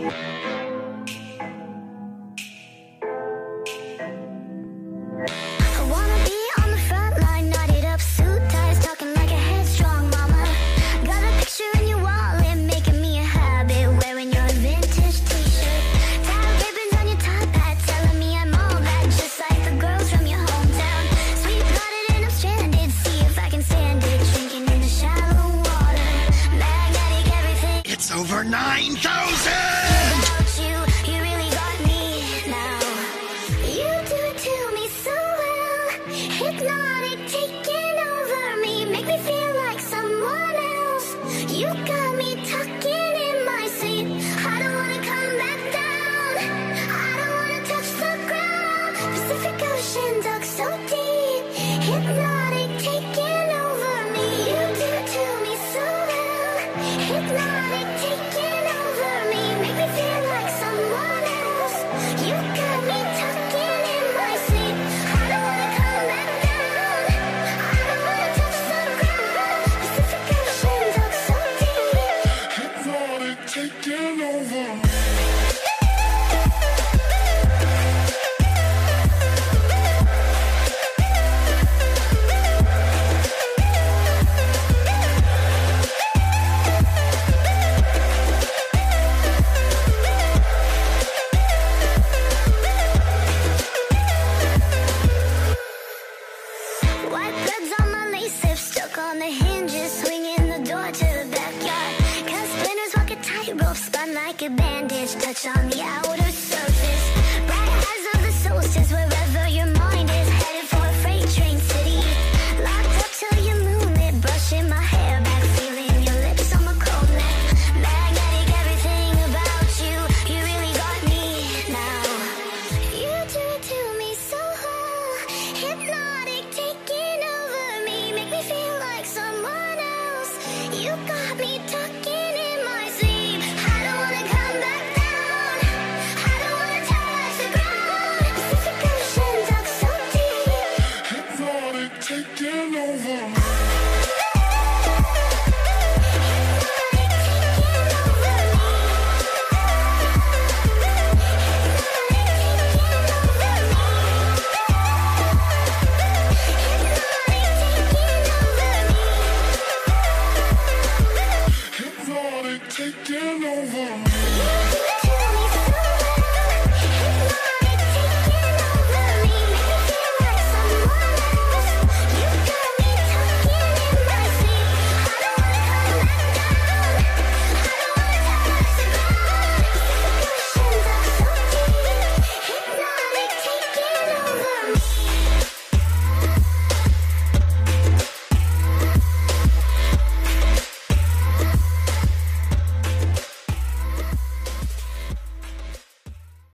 Over 9,000! Without you, you really got me now. You do it to me so well. Hypnotic, taking over me. Make me feel like someone else. You got me tucking in my seat. I don't wanna come back down. I don't wanna touch the ground. Pacific Ocean dug so deep. Hypnotic, taking over me. You do it to me so well. Hypnotic, taking over me. Make me feel like someone else. You got me tucking in my sleep. I don't wanna come back down. I don't wanna touch the ground. Pacific Ocean dug so deep. Hypnotic, taking over me. White threads on my lace lips, stuck on the hinges, swinging the door to the backyard. Cut splinters, walk a tightrope, spun like a bandage, touch on the outer surface. Bright eyes of the solstice, where